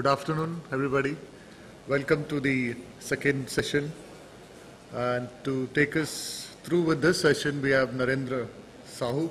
Good afternoon, everybody. Welcome to the second session. And to take us through with this session, we have Narendra Sahoo.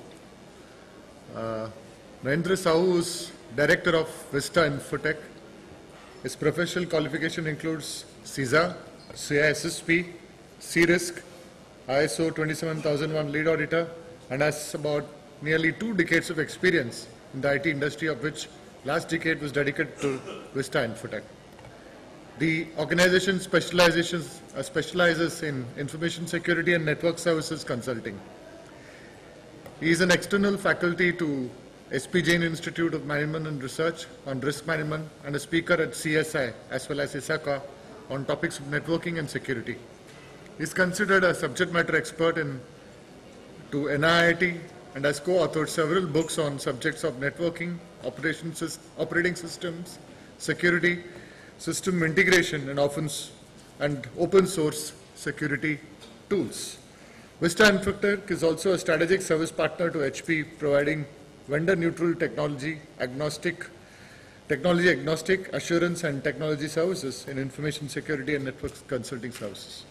Narendra Sahoo is Director of VISTA InfoSec. His professional qualification includes CISA, CISSP, C-Risk, ISO 27001 lead auditor, and has about nearly 2 decades of experience in the IT industry, of which last decade was dedicated to VISTA InfoSec. The organization specializes in information security and network services consulting. He is an external faculty to SP Jain Institute of Management and Research on risk management and a speaker at CSI as well as ISACA on topics of networking and security. He is considered a subject matter expert to NIIT and has co-authored several books on subjects of networking, operating systems, security, system integration, and open source security tools. VISTA InfoSec is also a strategic service partner to HP, providing vendor-neutral technology agnostic assurance and technology services in information security and network consulting services.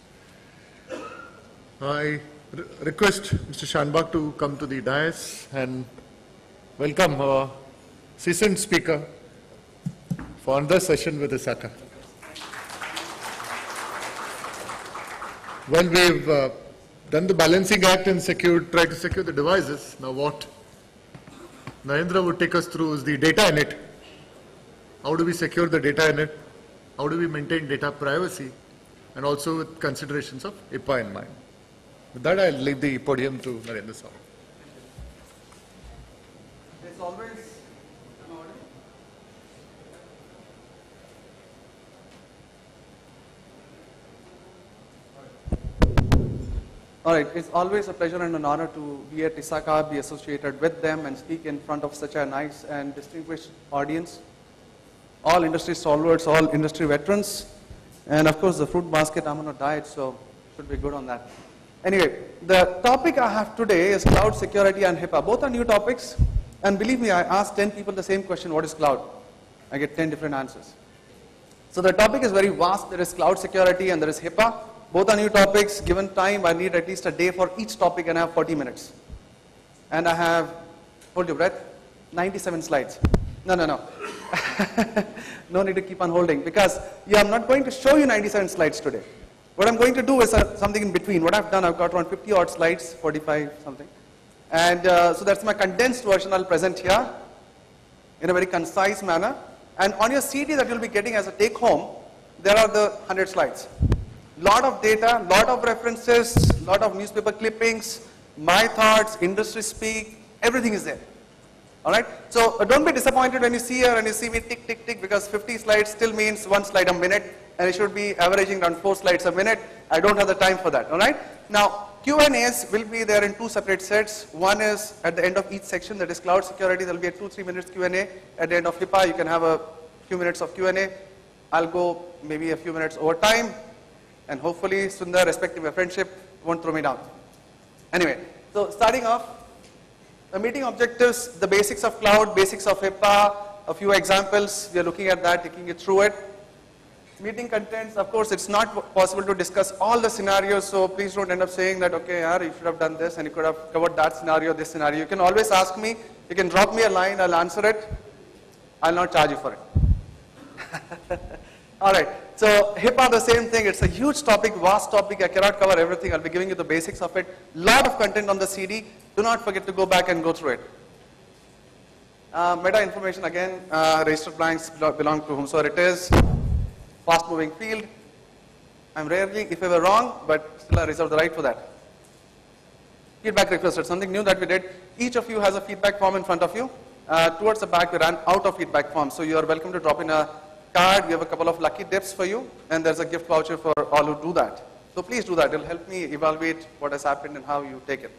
I request Mr. Shanbag to come to the dais and welcome our seasoned speaker for another session with ISACA. Well, we've done the balancing act and tried to secure the devices. Now what Narendra would take us through is the data in it. How do we secure the data in it? How do we maintain data privacy? And also with considerations of HIPAA in mind. With that, I'll leave the podium to Narendra Sahoo. It's always All right, it's always a pleasure and an honor to be at ISACA, be associated with them and speak in front of such a nice and distinguished audience. All industry stalwarts, all industry veterans, and of course the fruit basket, I'm on a diet, so should be good on that. Anyway, the topic I have today is cloud security and HIPAA. Both are new topics, and believe me, I asked 10 people the same question, what is cloud? I get 10 different answers. So the topic is very vast. There is cloud security and there is HIPAA. Both are new topics. Given time, I need at least a day for each topic, and I have 40 minutes. And I have, hold your breath, 97 slides. No. No need to keep on holding, because I'm not going to show you 97 slides today. What I'm going to do is something in between. What I've done, I've got around 50 odd slides, 45 something. And so that's my condensed version I'll present here in a very concise manner. And on your CD that you'll be getting as a take home, there are the 100 slides. Lot of data, lot of references, lot of newspaper clippings, my thoughts, industry speak, everything is there. All right? So don't be disappointed when you see here and you see me tick, tick, tick, because 50 slides still means 1 slide a minute, and it should be averaging around 4 slides a minute. I don't have the time for that. All right? Now, Q&As will be there in 2 separate sets. One is at the end of each section, that is cloud security. There will be a 2-3 minutes Q&A. At the end of HIPAA, you can have a few minutes of Q&A. I'll go maybe a few minutes over time. And hopefully, Sundar, respecting my friendship, won't throw me down. Anyway, so starting off, the meeting objectives, the basics of cloud, basics of HIPAA, a few examples. We are looking at that, taking it through it. Meeting contents, of course, it's not possible to discuss all the scenarios, so please don't end up saying that, okay, you should have done this and you could have covered that scenario, this scenario. You can always ask me, you can drop me a line, I'll answer it. I'll not charge you for it. All right, so HIPAA, the same thing. It's a huge topic, vast topic. I cannot cover everything. I'll be giving you the basics of it. Lot of content on the CD. Do not forget to go back and go through it. Meta information, again, registered blanks belong to whomsoever it is. Fast moving field. I'm rarely, if I were wrong, but still I reserve the right for that. Feedback requested, something new that we did. Each of you has a feedback form in front of you. Towards the back, we ran out of feedback forms, so you are welcome to drop in a card. We have a couple of lucky dips for you, and there's a gift voucher for all who do that. So please do that. It'll help me evaluate what has happened and how you take it.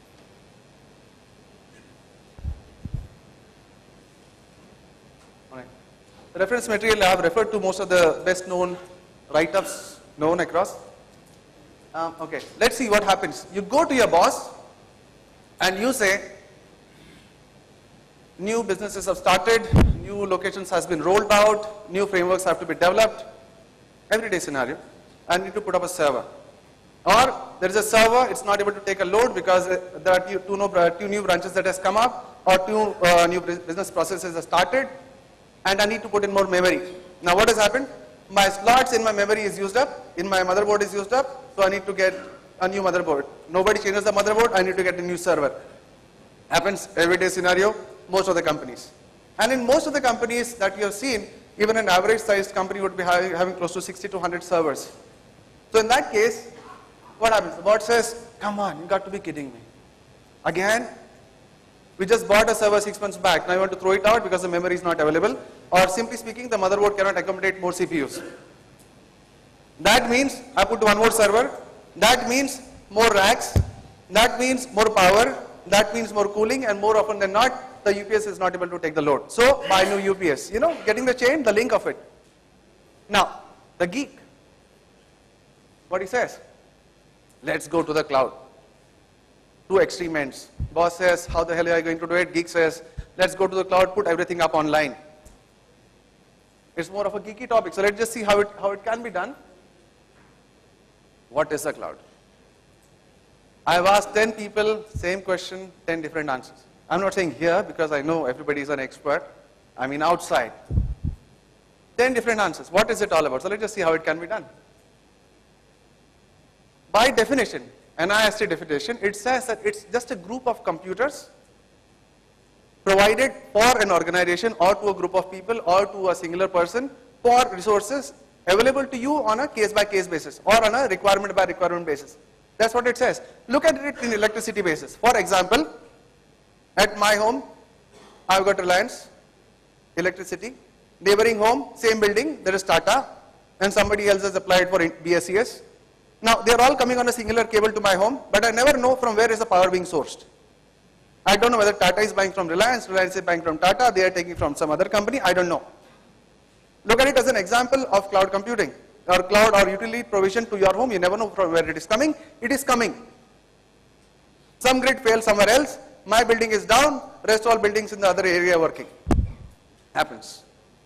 All right. The reference material, I have referred to most of the best known write-ups known across. Okay, let's see what happens. You go to your boss and you say, new businesses have started, new locations has been rolled out, new frameworks have to be developed. Everyday scenario, I need to put up a server. Or there is a server, it's not able to take a load because there are two new branches that has come up, or two new business processes have started, and I need to put in more memory. Now what has happened? My slots in my memory is used up, in my motherboard is used up, so I need to get a new motherboard. Nobody changes the motherboard, I need to get a new server. Happens everyday scenario, most of the companies. And in most of the companies that you have seen, even an average sized company would be having close to 60 to 100 servers. So in that case, what happens? The bot says, come on, you got to be kidding me. Again, we just bought a server 6 months back, now you want to throw it out because the memory is not available, or simply speaking, the motherboard cannot accommodate more CPUs. That means I put one more server, that means more racks, that means more power, that means more cooling, and more often than not, the UPS is not able to take the load. So buy new UPS, you know, getting the chain, the link of it. Now, the geek, what he says? Let's go to the cloud. Two extreme ends. Boss says, how the hell are you going to do it? Geek says, let's go to the cloud, put everything up online. It's more of a geeky topic, so let's just see how it can be done. What is the cloud? I have asked 10 people, same question, 10 different answers. I'm not saying here because I know everybody is an expert. I mean outside. 10 different answers. What is it all about? So let's just see how it can be done. By definition, NIST definition, it says that it's just a group of computers provided for an organization or to a group of people or to a singular person for resources available to you on a case-by-case basis or on a requirement-by-requirement basis. That's what it says. Look at it in electricity basis. For example, at my home, I've got Reliance, electricity. Neighboring home, same building, there is Tata, and somebody else has applied for BSES. Now, they are all coming on a singular cable to my home, but I never know from where is the power being sourced. I don't know whether Tata is buying from Reliance, Reliance is buying from Tata, they are taking from some other company, I don't know. Look at it as an example of cloud computing, or cloud or utility provision to your home. You never know from where it is coming. It is coming. Some grid fails somewhere else, my building is down, rest all buildings in the other area are working. Happens.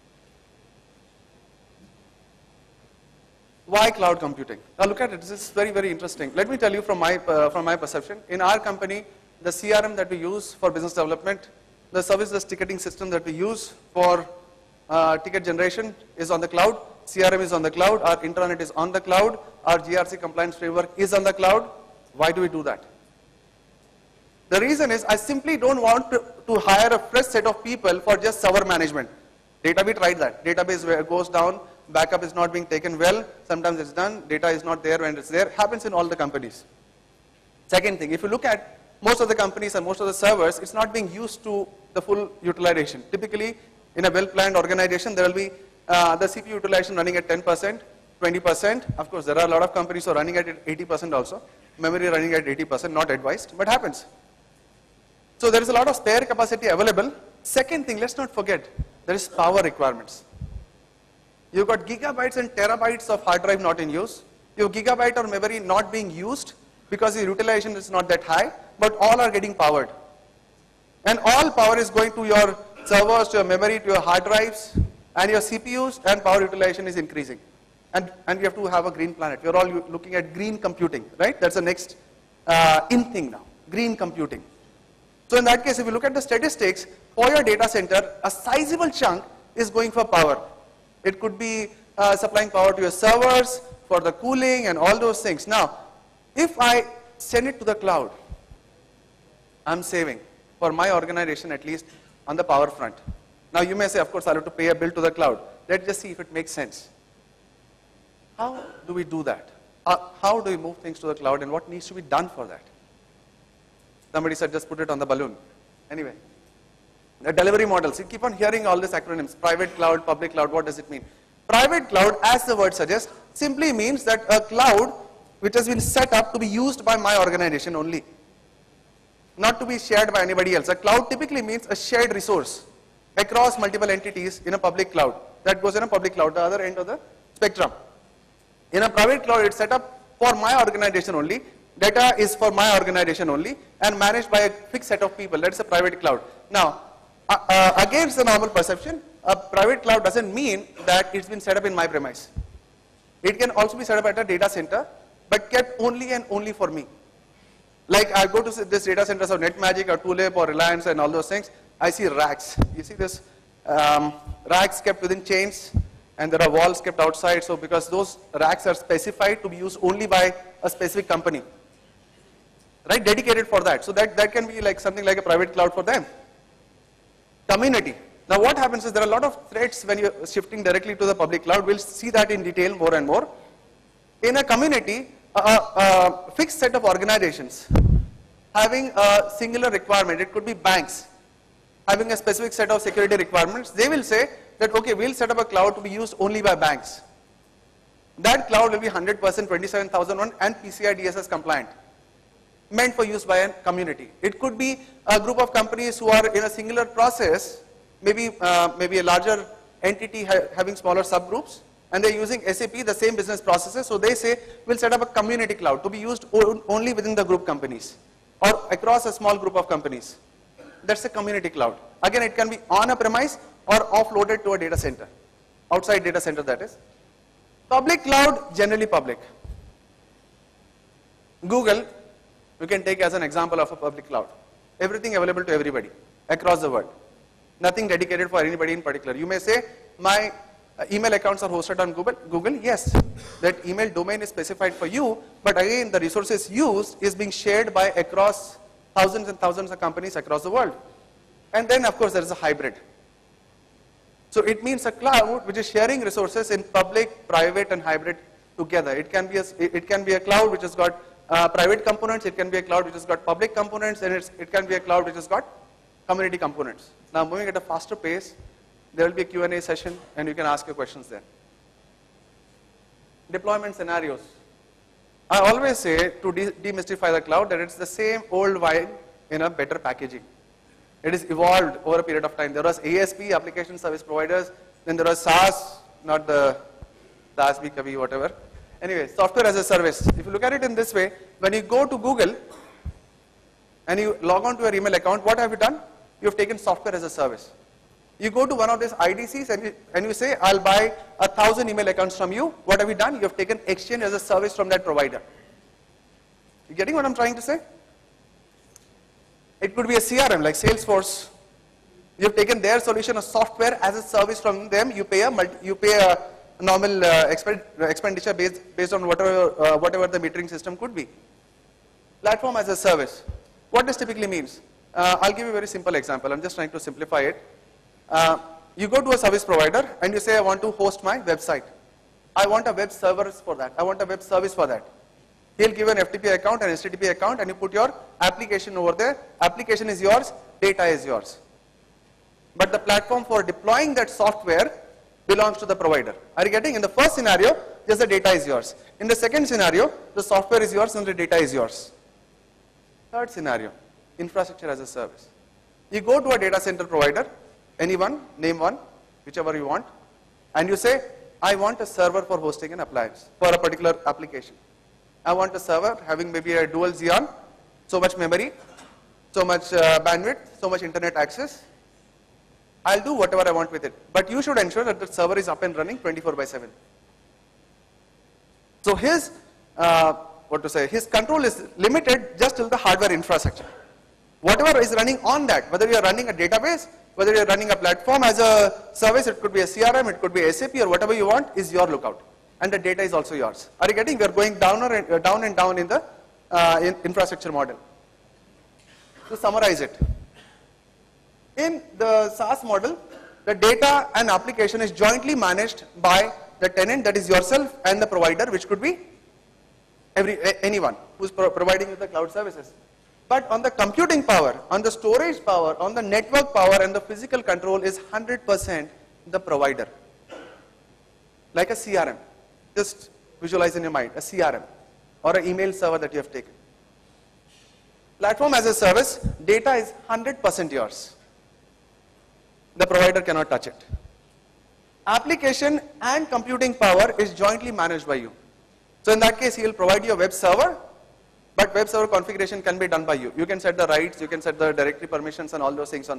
Why cloud computing? Now look at it, this is very, very interesting. Let me tell you from my perception. In our company, the CRM that we use for business development, the service desk ticketing system that we use for ticket generation is on the cloud, CRM is on the cloud, our intranet is on the cloud, our GRC compliance framework is on the cloud. Why do we do that? The reason is I simply don't want to hire a fresh set of people for just server management. Database tried that. Database goes down, backup is not being taken well, sometimes it's done, data is not there when it's there, happens in all the companies. Second thing, if you look at most of the companies and most of the servers, it's not being used to the full utilization. Typically, in a well-planned organization, there will be the CPU utilization running at 10%, 20%. Of course, there are a lot of companies who are running at 80% also. Memory running at 80%, not advised, but happens. So there is a lot of spare capacity available. Second thing, let's not forget, there is power requirements. You've got gigabytes and terabytes of hard drive not in use. You have gigabyte or memory not being used because the utilization is not that high, but all are getting powered. And all power is going to your servers, to your memory, to your hard drives, and your CPUs, and power utilization is increasing. And we have to have a green planet. We're all looking at green computing, right? That's the next in thing now, green computing. So in that case, if you look at the statistics, for your data center, a sizable chunk is going for power. It could be supplying power to your servers, for the cooling and all those things. Now, if I send it to the cloud, I'm saving, for my organization at least, on the power front. Now you may say, of course, I'll have to pay a bill to the cloud. Let's just see if it makes sense. How do we do that? How do we move things to the cloud and what needs to be done for that? Somebody said just put it on the balloon. Anyway, the delivery models, you keep on hearing all these acronyms, private cloud, public cloud, what does it mean? Private cloud, as the word suggests, simply means that a cloud which has been set up to be used by my organization only, not to be shared by anybody else. A cloud typically means a shared resource across multiple entities in a public cloud. That goes in a public cloud, the other end of the spectrum. In a private cloud, it's set up for my organization only, data is for my organization only, and managed by a fixed set of people. That's a private cloud. Now, against the normal perception, a private cloud doesn't mean that it's been set up in my premise. It can also be set up at a data center, but kept only and only for me. Like I go to this data centers of NetMagic or Tulip or Reliance and all those things, I see racks. You see this racks kept within chains, and there are walls kept outside. So because those racks are specified to be used only by a specific company, right? Dedicated for that. So that can be like something like a private cloud for them. Community. Now what happens is there are a lot of threats when you're shifting directly to the public cloud. We'll see that in detail more and more. In a community, a fixed set of organizations having a singular requirement, it could be banks, having a specific set of security requirements, they will say that, okay, we'll set up a cloud to be used only by banks. That cloud will be 100% 27001 and PCI DSS compliant, meant for use by a community. It could be a group of companies who are in a singular process, maybe a larger entity having smaller subgroups, and they're using SAP, the same business processes, so they say, we'll set up a community cloud to be used only within the group companies or across a small group of companies. That's a community cloud. Again, it can be on a premise or offloaded to a data center, outside data center that is. Public cloud, generally public. Google, you can take as an example of a public cloud. Everything available to everybody across the world. Nothing dedicated for anybody in particular. You may say, my email accounts are hosted on Google. Yes, that email domain is specified for you, but again, the resources used is being shared by across thousands and thousands of companies across the world. And then, of course, there is a hybrid. So it means a cloud which is sharing resources in public, private, and hybrid together. It can be a cloud which has got private components, it can be a cloud which has got public components, and it can be a cloud which has got community components. Now, moving at a faster pace, there will be a Q&A session, and you can ask your questions there. Deployment scenarios. I always say, to demystify the cloud, that it's the same old wine in a better packaging. It is evolved over a period of time. There was ASP, application service providers, then there was SaaS, not the SaaS bhi kabhi, whatever. Anyway, software as a service. If you look at it in this way, when you go to Google and you log on to your email account, what have you done? You have taken software as a service. You go to one of these IDCs and you say, I'll buy 1,000 email accounts from you. What have you done? You have taken exchange as a service from that provider. You getting what I'm trying to say? It could be a CRM like Salesforce. You have taken their solution of software as a service from them. You pay a normal expenditure based on whatever the metering system could be. Platform as a service. What this typically means? I'll give you a very simple example. I'm just trying to simplify it. You go to a service provider and you say, I want to host my website. I want a web server for that. I want a web service for that. He'll give an FTP account, an HTTP account, and you put your application over there. Application is yours, data is yours. But the platform for deploying that software belongs to the provider. Are you getting? In the first scenario, just the data is yours. In the second scenario, the software is yours and the data is yours. Third scenario, infrastructure as a service. You go to a data center provider, anyone, name one, whichever you want, and you say, I want a server for hosting an appliance for a particular application. I want a server having maybe a dual Xeon, so much memory, so much bandwidth, so much internet access. I'll do whatever I want with it. But you should ensure that the server is up and running 24/7. So his, his control is limited just till the hardware infrastructure. Whatever is running on that, whether you are running a database, whether you are running a platform as a service, it could be a CRM, it could be SAP or whatever you want, is your lookout. And the data is also yours. Are you getting? We are going down and down in the infrastructure model. To summarize it, in the SaaS model, the data and application is jointly managed by the tenant, that is yourself, and the provider, which could be anyone who's providing you the cloud services. But on the computing power, on the storage power, on the network power, and the physical control is 100% the provider. Like a CRM. Just visualize in your mind, a CRM or an email server that you have taken. Platform as a service, data is 100% yours. The provider cannot touch it. Application and computing power is jointly managed by you. So in that case, he will provide you a web server, but web server configuration can be done by you. You can set the rights, you can set the directory permissions and all those things on that.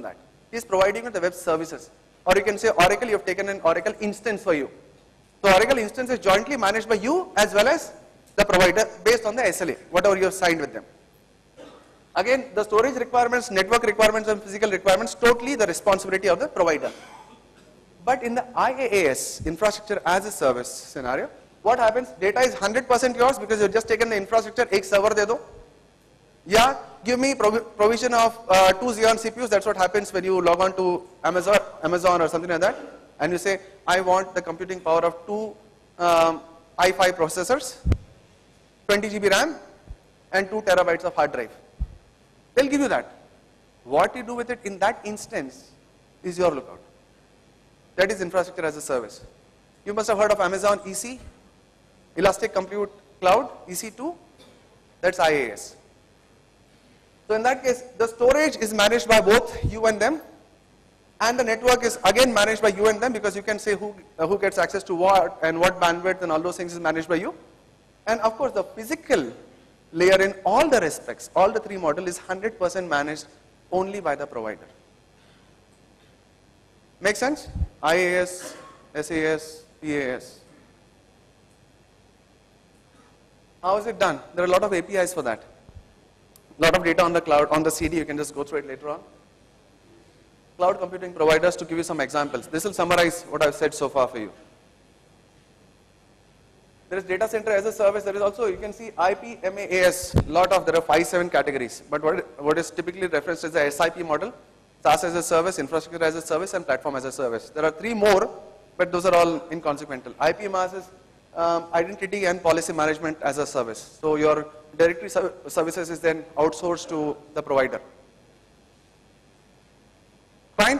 He is providing you the web services. Or you can say Oracle, you have taken an Oracle instance for you. So Oracle instance is jointly managed by you as well as the provider based on the SLA, whatever you have signed with them. Again, the storage requirements, network requirements and physical requirements, totally the responsibility of the provider. But in the IaaS, infrastructure as a service scenario, what happens? Data is 100% yours because you have just taken the infrastructure, ek server de do. Yeah, give me provision of 2 Xeon CPUs, that's what happens when you log on to Amazon or something like that. And you say, I want the computing power of 2 i5 processors, 20 GB RAM and 2 terabytes of hard drive. They'll give you that. What you do with it in that instance is your lookout. That is infrastructure as a service. You must have heard of Amazon EC, Elastic Compute Cloud, EC2, that's IaaS. So in that case, the storage is managed by both you and them, and the network is again managed by you and them because you can say who gets access to what and what bandwidth and all those things is managed by you. And of course, the physical layer in all the respects, all the 3 model is 100% managed only by the provider. Make sense? IaaS, SAS, PaaS. How is it done? There are a lot of APIs for that. A lot of data on the cloud, on the CD, you can just go through it later on. Cloud computing providers, to give you some examples. This will summarize what I've said so far for you. There is data center as a service. There is also, you can see IP, MAAS, there are 5-7 categories. But what is typically referenced as the SIP model, SaaS as a service, infrastructure as a service, and platform as a service. There are 3 more, but those are all inconsequential. IPMAS is identity and policy management as a service. So your directory services is then outsourced to the provider. Fine?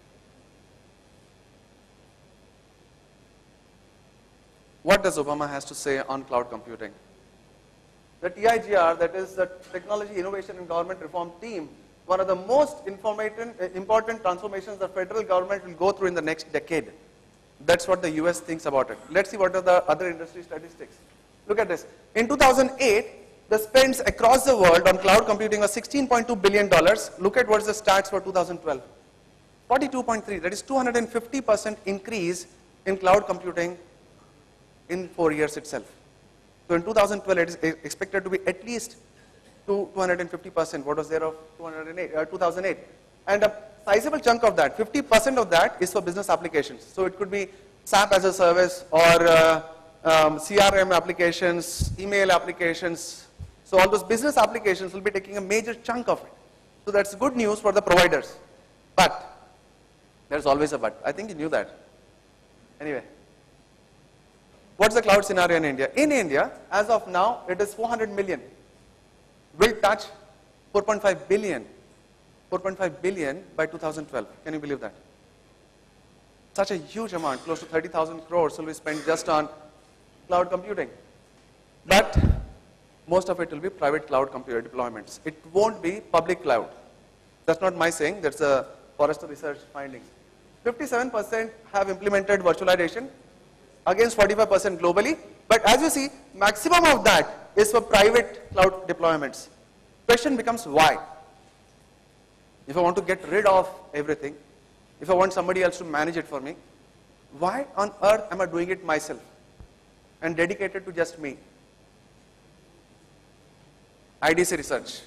What does Obama has to say on cloud computing? The TIGR, that is the Technology Innovation and Government Reform Team, one of the most important transformations the federal government will go through in the next decade. That's what the US thinks about it. Let's see what are the other industry statistics. Look at this. In 2008, the spends across the world on cloud computing was $16.2 billion. Look at what's the stats for 2012. 42.3, that is 250% increase in cloud computing in 4 years itself. So in 2012, it is expected to be at least 250%. What was there of 2008? And a sizable chunk of that, 50% of that is for business applications. So it could be SAP as a service or CRM applications, email applications. So all those business applications will be taking a major chunk of it. So that's good news for the providers. But there's always a but. I think you knew that. Anyway. What's the cloud scenario in India? In India, as of now, it is 400 million. Will touch 4.5 billion. 4.5 billion by 2012. Can you believe that? Such a huge amount, close to 30,000 crores will be spent just on cloud computing. But most of it will be private cloud computer deployments. It won't be public cloud. That's not my saying, that's the Forrester research findings. 57% have implemented virtualization against 45% globally. But as you see, maximum of that is for private cloud deployments. Question becomes why? If I want to get rid of everything, if I want somebody else to manage it for me, why on earth am I doing it myself and dedicated to just me? IDC research.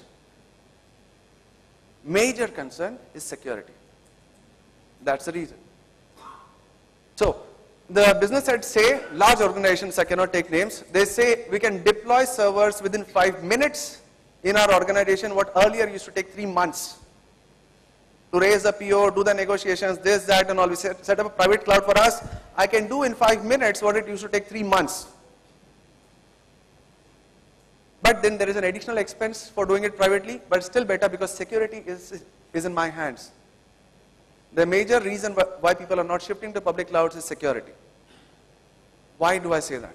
Major concern is security. That's the reason. So, the business heads say, large organizations, I cannot take names, they say we can deploy servers within 5 minutes in our organization, what earlier used to take 3 months. To raise the PO, do the negotiations, this, that, and all. We set up a private cloud for us. I can do in 5 minutes what it used to take 3 months. But then there is an additional expense for doing it privately, but it's still better because security is in my hands. The major reason why people are not shifting to public clouds is security. Why do I say that?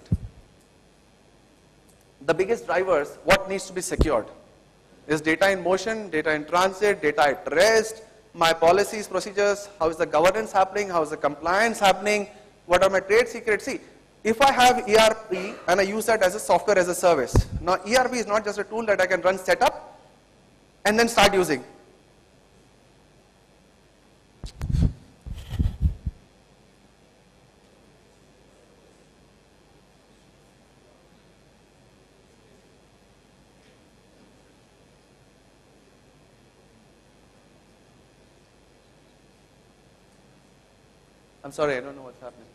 The biggest drivers, what needs to be secured, is data in motion, data in transit, data at rest, my policies, procedures, how is the governance happening, how is the compliance happening, what are my trade secrets. See, if I have ERP and I use that as a software as a service, now ERP is not just a tool that I can run setup and then start using. I'm sorry, I don't know what's happening.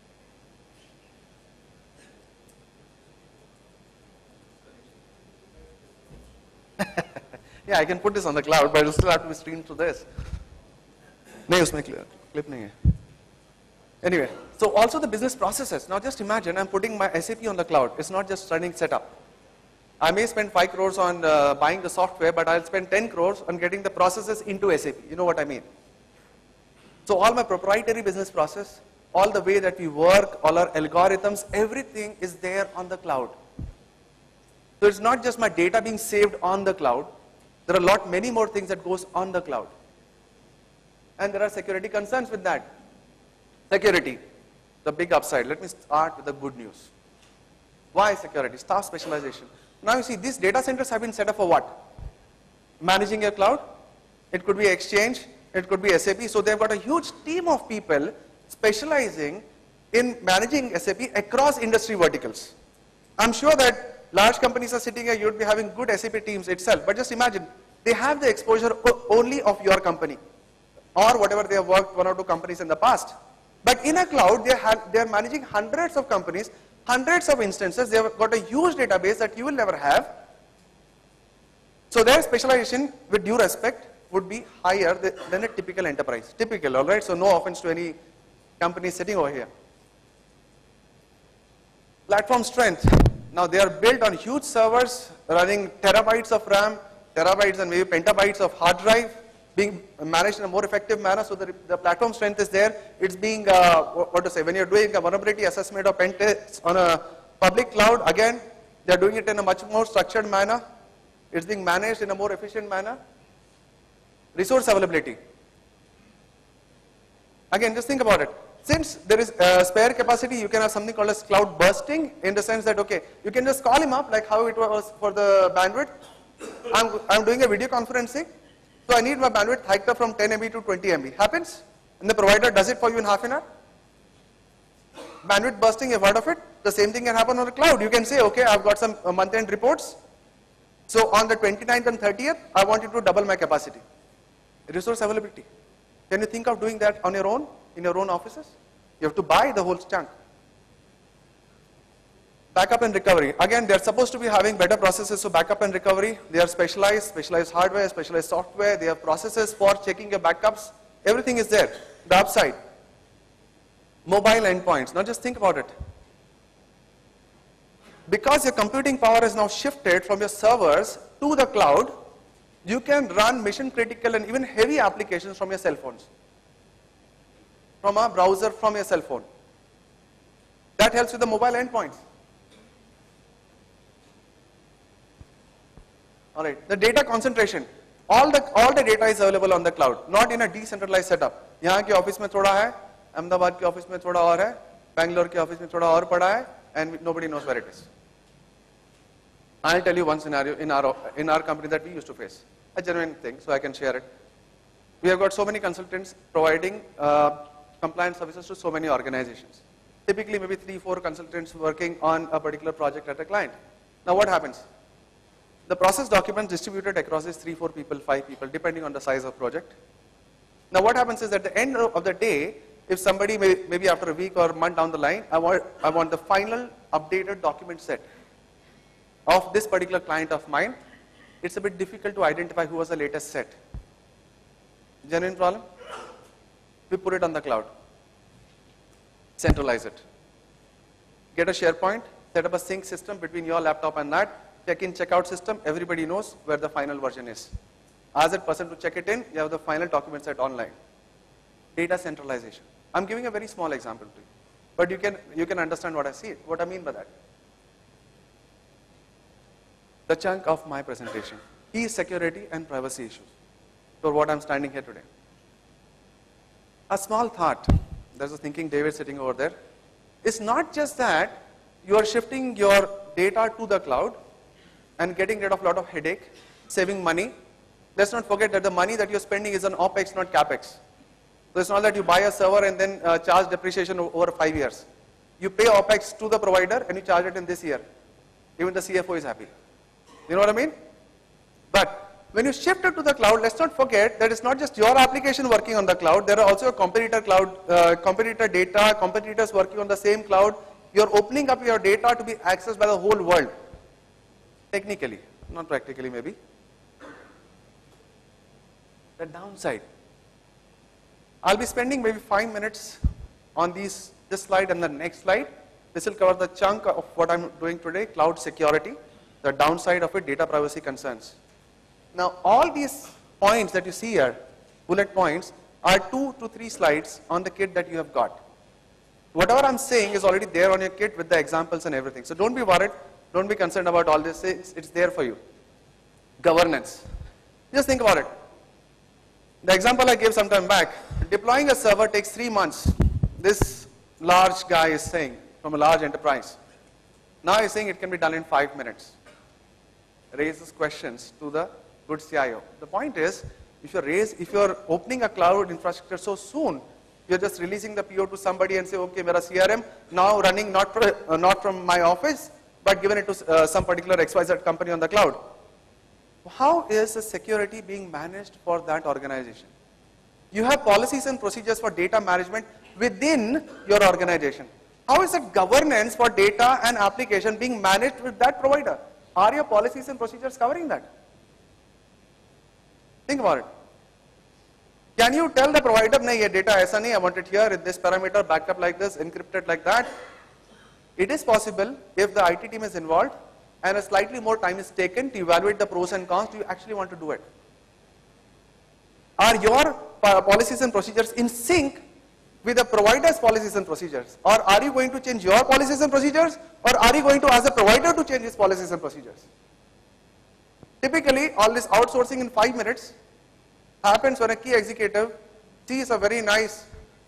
Yeah, I can put this on the cloud, but it'll still have to be streamed through this. No, it's clip nahi hai. Anyway, so also the business processes. Now just imagine I'm putting my SAP on the cloud. It's not just running setup. I may spend 5 crores on buying the software, but I'll spend 10 crores on getting the processes into SAP. You know what I mean? So all my proprietary business process, all the way that we work, all our algorithms, everything is there on the cloud. So it's not just my data being saved on the cloud. There are many more things that goes on the cloud. And there are security concerns with that. Security, the big upside. Let me start with the good news. Why security? Staff specialization. Now you see, these data centers have been set up for what? Managing your cloud. It could be Exchange. It could be SAP. So they've got a huge team of people specializing in managing SAP across industry verticals. I'm sure that large companies are sitting here, you'd be having good SAP teams itself. But just imagine, they have the exposure only of your company or whatever they have worked 1 or 2 companies in the past. But in a cloud, they are managing hundreds of companies, hundreds of instances. They have got a huge database that you will never have. So their specialization, with due respect, would be higher than a typical enterprise. Typical, all right? So no offense to any company sitting over here. Platform strength. Now they are built on huge servers running terabytes of RAM, terabytes and maybe petabytes of hard drive, being managed in a more effective manner. So the platform strength is there. It's being, what to say, when you're doing a vulnerability assessment or pen tests on a public cloud, again, they're doing it in a much more structured manner. It's being managed in a more efficient manner. Resource availability. Again, just think about it. Since there is spare capacity, you can have something called as cloud bursting, in the sense that, okay, you can just call him up like how it was for the bandwidth. I'm doing a video conferencing, so I need my bandwidth hiked up from 10 MB to 20 MB. Happens, and the provider does it for you in half an hour. Bandwidth bursting, you've heard of it? The same thing can happen on the cloud. You can say, okay, I've got some month-end reports. So on the 29th and 30th, I want you to double my capacity. Resource availability. Can you think of doing that on your own, in your own offices? You have to buy the whole chunk. Backup and recovery. Again, they're supposed to be having better processes, so backup and recovery. They are specialized hardware, specialized software. They have processes for checking your backups. Everything is there. The upside. Mobile endpoints. Now just think about it. Because your computing power is now shifted from your servers to the cloud, you can run mission critical and even heavy applications from your cell phones. From a browser from your cell phone. That helps with the mobile endpoints. Alright, the data concentration. All the data is available on the cloud, not in a decentralized setup. यहाँ के office में थोड़ा है, अहमदाबाद के office में थोड़ा और है, Bangalore के office में थोड़ा और पड़ा है, and nobody knows where it is. I'll tell you one scenario in our company that we used to face. A genuine thing, so I can share it. We have got so many consultants providing compliance services to so many organizations. Typically, maybe 3-4 consultants working on a particular project at a client. Now, what happens? The process documents distributed across these 3-4 people, 5 people, depending on the size of project. Now, what happens is at the end of the day, if somebody maybe after a week or a month down the line, I want the final updated document set of this particular client of mine. It's a bit difficult to identify who was the latest set. Genuine problem? We put it on the cloud. Centralize it. Get a SharePoint, set up a sync system between your laptop and that, check-in, check-out system, everybody knows where the final version is. Ask that person to check it in, you have the final document set online. Data centralization. I'm giving a very small example to you, but you can understand what I mean by that. The chunk of my presentation is security and privacy issues for what I'm standing here today. A small thought, there's a thinking David sitting over there. It's not just that you are shifting your data to the cloud and getting rid of a lot of headache, saving money. Let's not forget that the money that you're spending is on OPEX, not CAPEX. So it's not that you buy a server and then charge depreciation over 5 years. You pay OPEX to the provider and you charge it in this year. Even the CFO is happy. You know what I mean? But when you shift it to the cloud, let's not forget that it's not just your application working on the cloud. There are also a competitor cloud, competitor data, competitors working on the same cloud. You're opening up your data to be accessed by the whole world. Technically, not practically maybe. The downside. I'll be spending maybe 5 minutes on this slide and the next slide. This will cover the chunk of what I'm doing today, cloud security, the downside of it, data privacy concerns. Now, all these points that you see here, bullet points, are 2 to 3 slides on the kit that you have got. Whatever I'm saying is already there on your kit with the examples and everything. So don't be worried, don't be concerned about all this, it's there for you. Governance. Just think about it. The example I gave some time back, deploying a server takes 3 months. This large guy is saying, from a large enterprise. Now he's saying it can be done in 5 minutes. Raises questions to the good CIO. The point is, if you're opening a cloud infrastructure so soon, you're just releasing the PO to somebody and say, okay, mera CRM now running not from my office, but given it to some particular XYZ company on the cloud. How is the security being managed for that organization? You have policies and procedures for data management within your organization. How is the governance for data and application being managed with that provider? Are your policies and procedures covering that? Think about it. Can you tell the provider, nahi, ye data aisa nahi, I want it here, in this parameter, backed up like this, encrypted like that? It is possible if the IT team is involved and a slightly more time is taken to evaluate the pros and cons. Do you actually want to do it? Are your policies and procedures in sync with the provider's policies and procedures? Or are you going to change your policies and procedures? Or are you going to ask the provider to change his policies and procedures? Typically, all this outsourcing in 5 minutes happens when a key executive sees a very nice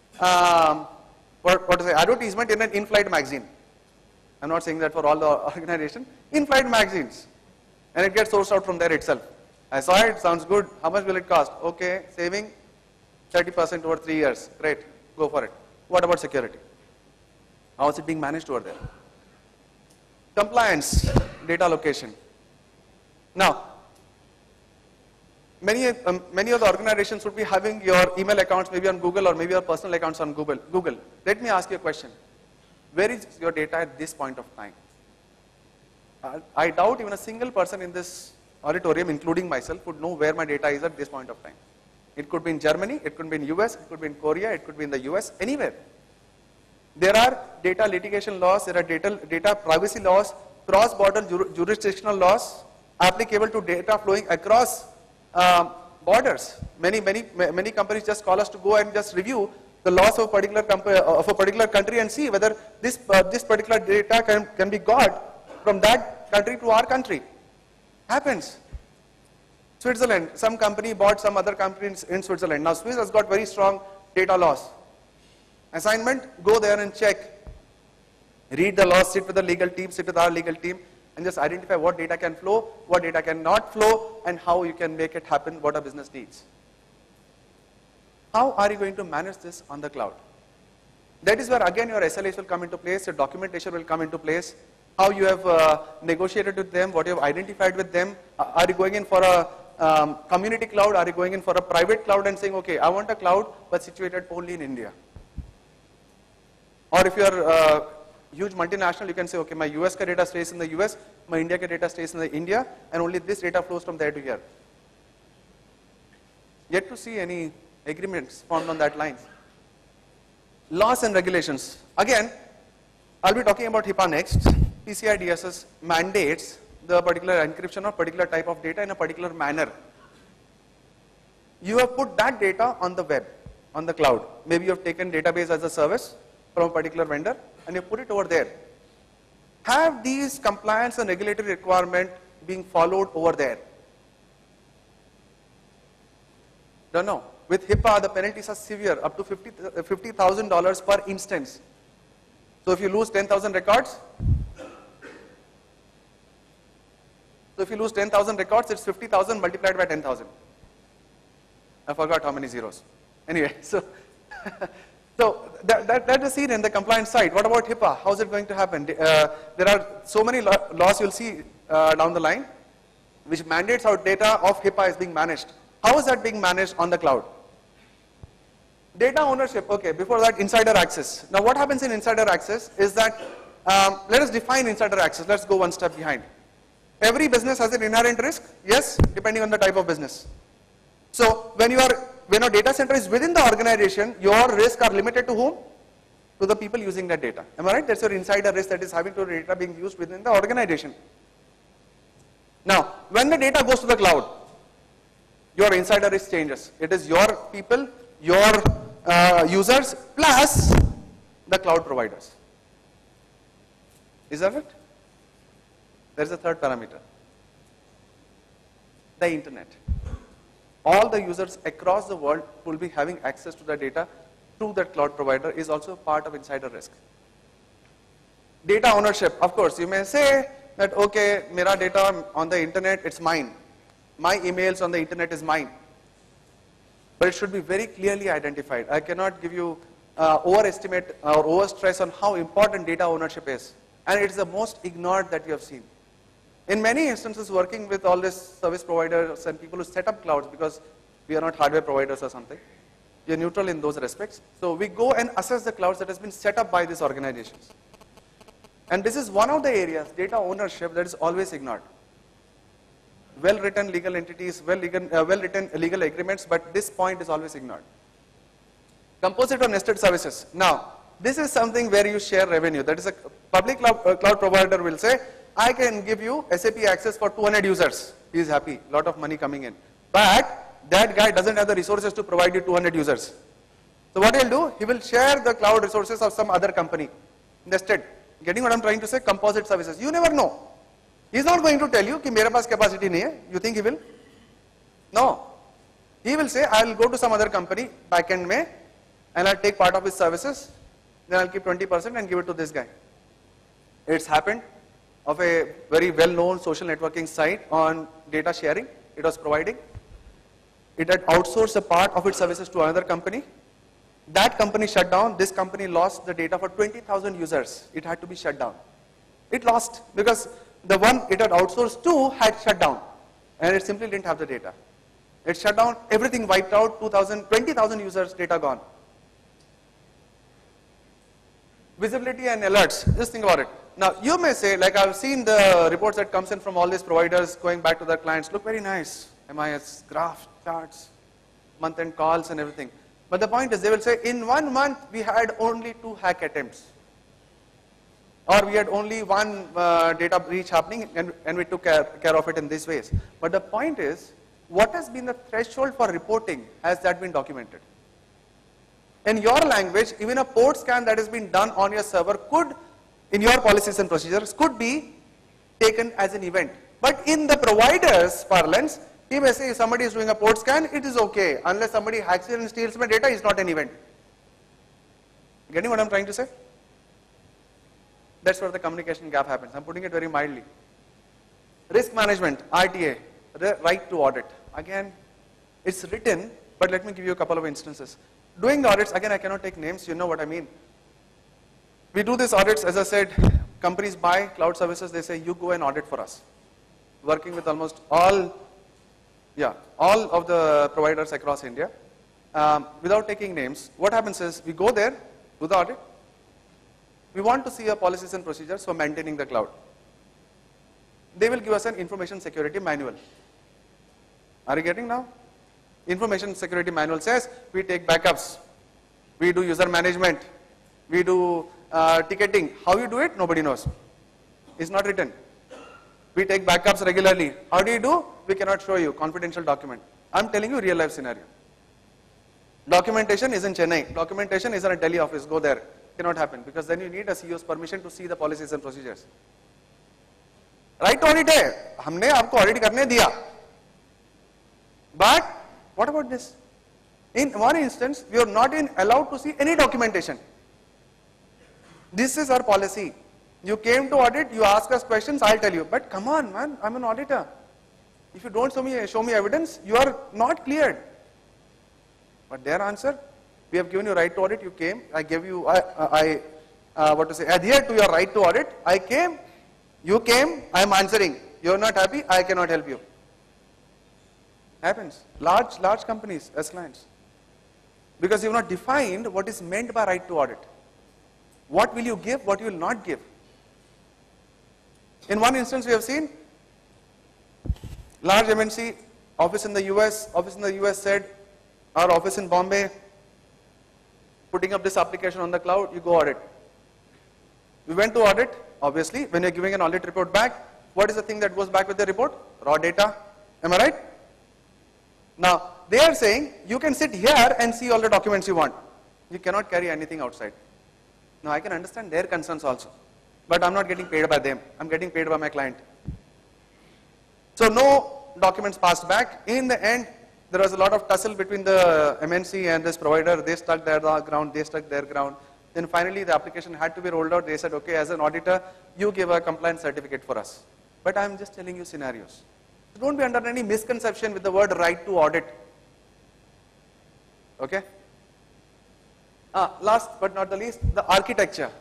advertisement in an in-flight magazine. I'm not saying that for all the organization. In-flight magazines. And it gets sourced out from there itself. I saw it, sounds good. How much will it cost? Okay, saving 30% over 3 years. Great, go for it. What about security? How is it being managed over there? Compliance, data location. Now, many of the organizations would be having your email accounts maybe on Google or maybe your personal accounts on Google. Let me ask you a question. Where is your data at this point of time? I doubt even a single person in this auditorium, including myself, would know where my data is at this point of time. It could be in Germany, it could be in US, it could be in Korea, it could be in the US, anywhere. There are data litigation laws, there are data privacy laws, cross-border jurisdictional laws applicable to data flowing across borders. Many companies just call us to go and just review the laws of a particular country and see whether this particular data can be got from that country to our country. Happens. Switzerland, some company bought some other company in Switzerland. Now Swiss has got very strong data laws. Assignment, go there and check. Read the laws, sit with the legal team, sit with our legal team, and just identify what data can flow, what data cannot flow, and how you can make it happen, what a business needs. How are you going to manage this on the cloud? That is where again your SLAs will come into place, your documentation will come into place, how you have negotiated with them, what you have identified with them. Are you going in for a community cloud? Are you going in for a private cloud and saying, okay, I want a cloud but situated only in India? Or if you are a huge multinational, you can say, okay, my US ka data stays in the US, my India ka data stays in the India, and only this data flows from there to here. Yet to see any agreements formed on that line. Laws and regulations. Again, I'll be talking about HIPAA next. PCI DSS mandates the particular encryption of particular type of data in a particular manner. You have put that data on the web, on the cloud. Maybe you have taken database as a service from a particular vendor and you put it over there. Have these compliance and regulatory requirement being followed over there? Don't know. With HIPAA, the penalties are severe, up to $50,000 per instance. So if you lose 10,000 records, it's 50,000 multiplied by 10,000. I forgot how many zeros. Anyway, so that's the scene in the compliance side. What about HIPAA? How is it going to happen? There are so many laws you'll see down the line. which mandates how data of HIPAA is being managed. How is that being managed on the cloud? Data ownership, okay, before that insider access. Now what happens in insider access is that, let us define insider access, let's go one step behind. Every business has an inherent risk, yes, depending on the type of business. So when a data center is within the organization, your risks are limited to whom? To the people using that data. Am I right? That's your insider risk that is having to data being used within the organization. Now, when the data goes to the cloud, your insider risk changes. It is your people, your users, plus the cloud providers. Is that it? There is a third parameter. The internet. All the users across the world will be having access to the data through that cloud provider is also part of insider risk. Data ownership, of course, you may say that, okay, mera data on the internet, it's mine. My emails on the internet is mine. But it should be very clearly identified. I cannot give you overestimate or overstress on how important data ownership is. And it's the most ignored that you have seen. In many instances, working with all these service providers and people who set up clouds, because we are not hardware providers or something, we are neutral in those respects. So we go and assess the clouds that has been set up by these organizations. And this is one of the areas, data ownership, that is always ignored. Well-written legal entities, well-written legal agreements, but this point is always ignored. Composite or nested services. Now, this is something where you share revenue. That is, a public cloud provider will say, I can give you SAP access for 200 users. He is happy, lot of money coming in. But that guy doesn't have the resources to provide you 200 users. So what he'll do, he will share the cloud resources of some other company. Nested. Getting what I'm trying to say? Composite services. You never know. He's not going to tell you कि मेरे पास capacity नहीं है. You think he will? No. He will say, I will go to some other company, backend में, and I'll take part of his services. Then I'll keep 20% and give it to this guy. It's happened of a very well-known social networking site on data sharing. It was providing. It had outsourced a part of its services to another company. That company shut down. This company lost the data for 20,000 users. It had to be shut down. It lost because the one it had outsourced to had shut down, and it simply didn't have the data. It shut down, everything wiped out, 20,000 users, data gone. Visibility and alerts, just think about it. Now, you may say, like I've seen the reports that comes in from all these providers going back to their clients, look very nice, MIS, graph, charts, month-end calls and everything. But the point is, they will say, in 1 month, we had only 2 hack attempts. Or we had only 1 data breach happening, and we took care of it in these ways. But the point is, what has been the threshold for reporting? Has that been documented? In your language, even a port scan that has been done on your server could, in your policies and procedures, could be taken as an event. But in the provider's parlance, he may say if somebody is doing a port scan, it is okay. Unless somebody hacks it and steals my data, it's not an event. Getting what I'm trying to say? That's where the communication gap happens. I'm putting it very mildly. Risk management, RTA, the right to audit. Again, it's written, but let me give you a couple of instances. Doing the audits, again, I cannot take names, you know what I mean. We do these audits, as I said, companies buy cloud services, they say, you go and audit for us. Working with almost all of the providers across India. Without taking names, what happens is, we go there, do the audit. We want to see our policies and procedures for maintaining the cloud. They will give us an information security manual. Are you getting now? Information security manual says, we take backups, we do user management, we do ticketing. How you do it? Nobody knows. It's not written. We take backups regularly. How do you do? We cannot show you. Confidential document. I'm telling you real life scenario. Documentation is in Chennai. Documentation is in a Delhi office. Go there. Cannot happen because then you need a CEO's permission to see the policies and procedures. Right to audit hai. हमने आपको audit करने दिया. But what about this? In one instance, we are not allowed to see any documentation. This is our policy. You came to audit, you ask us questions, I'll tell you. But come on, man, I'm an auditor. If you don't show me evidence, you are not cleared. But their answer, we have given you right to audit, you came, I gave you, adhere to your right to audit, I came, you came, I am answering. You are not happy, I cannot help you. Happens. Large companies as clients. Because you have not defined what is meant by right to audit. What will you give, what you will not give. In one instance we have seen, large MNC, office in the US said, our office in Bombay, putting up this application on the cloud, you go audit. We went to audit, obviously, when you're giving an audit report back, what is the thing that goes back with the report? Raw data, am I right? Now, they are saying, you can sit here and see all the documents you want. You cannot carry anything outside. Now, I can understand their concerns also. But I'm not getting paid by them. I'm getting paid by my client. So, no documents passed back. In the end, there was a lot of tussle between the MNC and this provider. They stuck their ground, they stuck their ground. Then finally, the application had to be rolled out. They said, okay, as an auditor, you give a compliance certificate for us. But I'm just telling you scenarios. So don't be under any misconception with the word right to audit. Okay? Last but not the least, the architecture.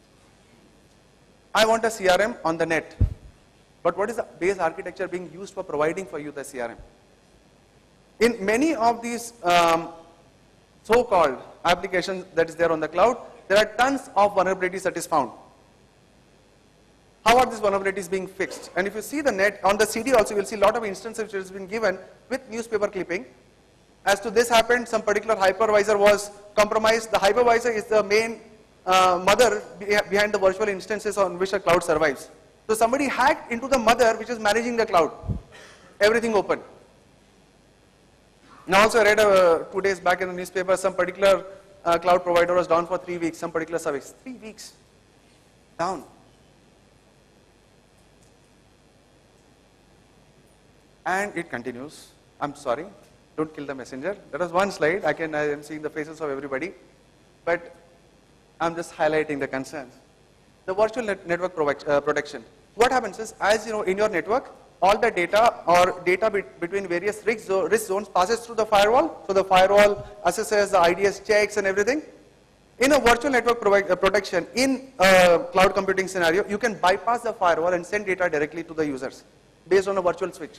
I want a CRM on the net. But what is the base architecture being used for providing for you the CRM? In many of these so-called applications that is there on the cloud, there are tons of vulnerabilities that is found. How are these vulnerabilities being fixed? And if you see the net, on the CD also, you will see a lot of instances which has been given with newspaper clipping. As to this happened, some particular hypervisor was compromised. The hypervisor is the main mother behind the virtual instances on which a cloud survives. So somebody hacked into the mother which is managing the cloud. Everything open. Now also I read 2 days back in the newspaper, some particular cloud provider was down for 3 weeks, some particular service. 3 weeks down. And it continues. I'm sorry, don't kill the messenger. That was one slide. I am seeing the faces of everybody, but I'm just highlighting the concerns. The virtual network protection. What happens is, as you know, in your network, all the data or data between various risk zones passes through the firewall. So the firewall assesses the IDS checks and everything. In a virtual network protection, in a cloud computing scenario, you can bypass the firewall and send data directly to the users based on a virtual switch.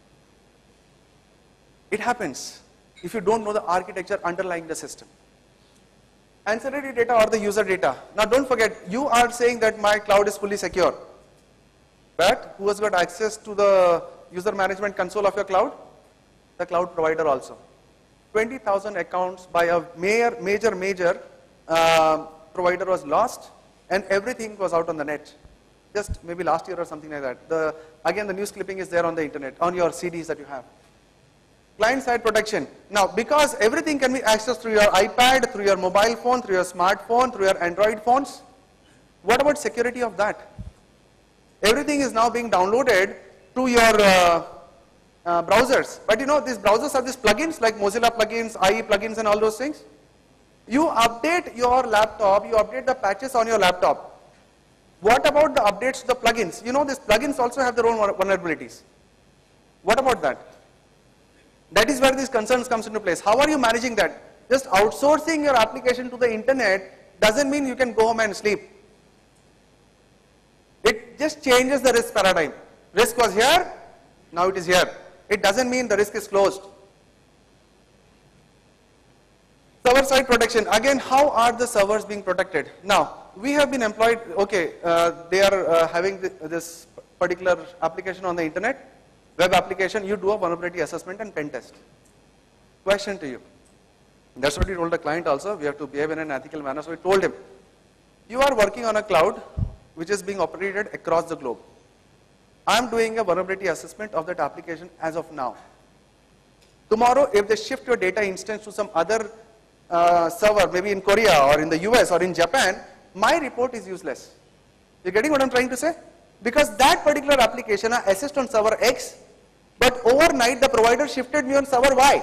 It happens if you don't know the architecture underlying the system. Ancillary data or the user data. Now don't forget, you are saying that my cloud is fully secure. But who has got access to the user management console of your cloud? The cloud provider also. 20,000 accounts by a major provider was lost, and everything was out on the net. Just maybe last year or something like that. Again, the news clipping is there on the internet, on your CDs that you have. Client-side protection. Now, because everything can be accessed through your iPad, through your mobile phone, through your smartphone, through your Android phones, what about security of that? Everything is now being downloaded to your browsers. But you know, these browsers have these plugins like Mozilla plugins, IE plugins and all those things. You update your laptop, you update the patches on your laptop. What about the updates to the plugins? You know, these plugins also have their own vulnerabilities. What about that? That is where these concerns comes into place. How are you managing that? Just outsourcing your application to the internet doesn't mean you can go home and sleep. It just changes the risk paradigm. Risk was here, now it is here. It doesn't mean the risk is closed. Server-side protection. Again, how are the servers being protected? Now, we have been employed, okay, they are having this particular application on the internet. Web application, you do a vulnerability assessment and pen test. Question to you. That's what we told the client also. We have to behave in an ethical manner. So we told him, you are working on a cloud which is being operated across the globe. I am doing a vulnerability assessment of that application as of now. Tomorrow, if they shift your data instance to some other server, maybe in Korea or in the US or in Japan, my report is useless. You getting what I'm trying to say? Because that particular application I assessed on server X, but overnight the provider shifted me on server Y.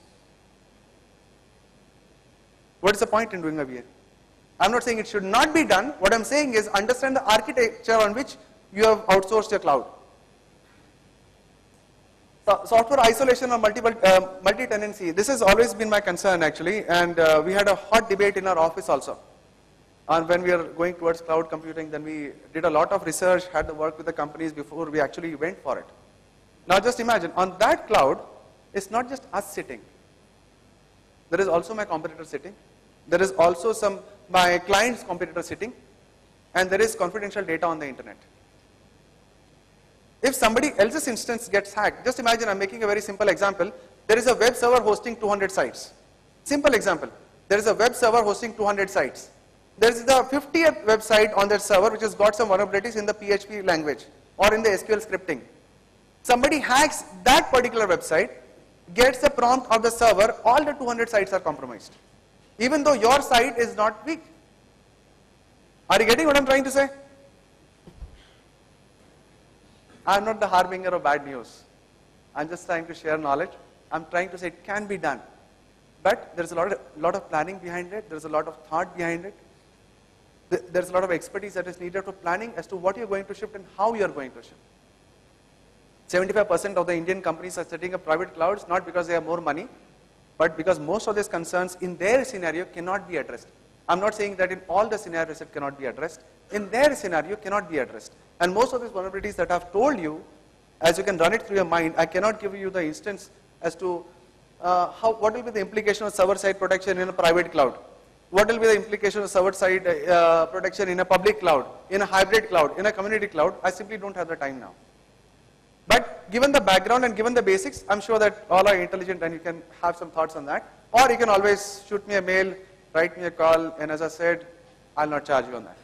What is the point in doing a VA? I'm not saying it should not be done. What I'm saying is understand the architecture on which you have outsourced your cloud. So, software isolation or multi-tenancy. This has always been my concern actually, and we had a hot debate in our office also. And when we are going towards cloud computing, then we did a lot of research, had to work with the companies before we actually went for it. Now just imagine, on that cloud, it's not just us sitting. There is also my competitor sitting. There is also my client's competitor sitting. And there is confidential data on the internet. If somebody else's instance gets hacked, just imagine, I'm making a very simple example. There is a web server hosting 200 sites. Simple example. There is a web server hosting 200 sites. There is the 50th website on that server which has got some vulnerabilities in the PHP language or in the SQL scripting. Somebody hacks that particular website, gets the prompt of the server, all the 200 sites are compromised. Even though your site is not weak. Are you getting what I'm trying to say? I'm not the harbinger of bad news. I'm just trying to share knowledge. I'm trying to say it can be done. But there's a lot of planning behind it. There's a lot of thought behind it. There's a lot of expertise that is needed for planning as to what you're going to ship and how you're going to ship. 75% of the Indian companies are setting up private clouds, not because they have more money, but because most of these concerns in their scenario cannot be addressed. I'm not saying that in all the scenarios it cannot be addressed. In their scenario, cannot be addressed. And most of these vulnerabilities that I've told you, as you can run it through your mind, I cannot give you the instance as to what will be the implication of server-side protection in a private cloud. What will be the implication of server-side protection in a public cloud, in a hybrid cloud, in a community cloud. I simply don't have the time now. But given the background and given the basics, I'm sure that all are intelligent and you can have some thoughts on that. Or you can always shoot me a mail, write me a call, and as I said, I'll not charge you on that.